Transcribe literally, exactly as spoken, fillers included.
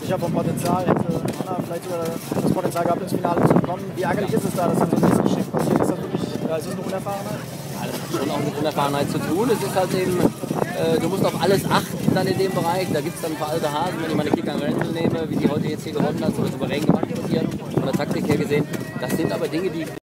sicher vom Potenzial, hätte Anna vielleicht sogar das Potenzial gehabt, ins Finale zu kommen. Wie ärgerlich ist es da, dass dann so ein Missgeschick passiert? Ist das wirklich, ja, ist das eine Unerfahrenheit? Ja, das hat schon auch mit Unerfahrenheit zu tun. Es ist halt eben, äh, du musst auf alles achten dann in dem Bereich. Da gibt es dann ein paar alte Hasen, wenn ich meine Kicker Renzel nehme, wie die heute jetzt hier gewonnen hat, so souverän gemacht von ihr, von der Taktik her gesehen. Das sind aber Dinge, die